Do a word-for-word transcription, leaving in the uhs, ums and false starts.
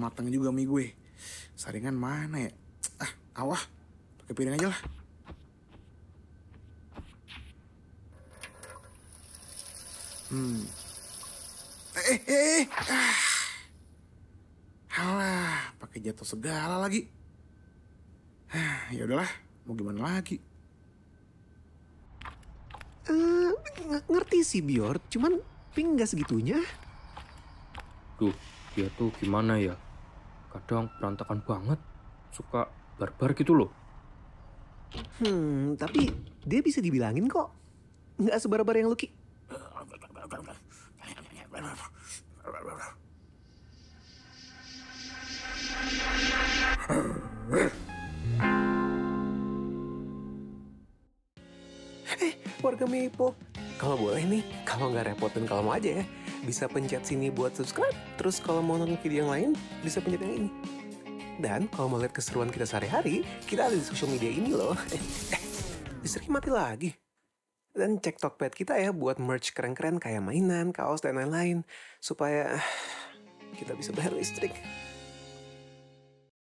matang juga mie gue. Saringan mana ya? Ah, awah. Pakai piring aja lah. Hmm. Eh, eh, eh, eh. Ah. Halah, pakai jatuh segala lagi. Ah, ya udahlah, mau gimana lagi? Eh, ng- ngerti sih Bjorn, cuman Pink nggak segitunya. Duh, dia tuh gimana ya? Kadang berantakan banget. Suka barbar gitu loh. Hmm, tapi dia bisa dibilangin kok. Nggak sebar-bar yang Lucky. Eh, warga Maple. Kalau boleh nih, kalau nggak repotin kalau mau aja ya, bisa pencet sini buat subscribe. Terus kalau mau nonton video yang lain, bisa pencet yang ini. Dan kalau mau lihat keseruan kita sehari-hari, kita ada di social media ini loh. Eh, eh listriknya mati lagi. Dan cek Tokped kita ya buat merch keren-keren kayak mainan, kaos, dan lain-lain. Supaya kita bisa bayar listrik.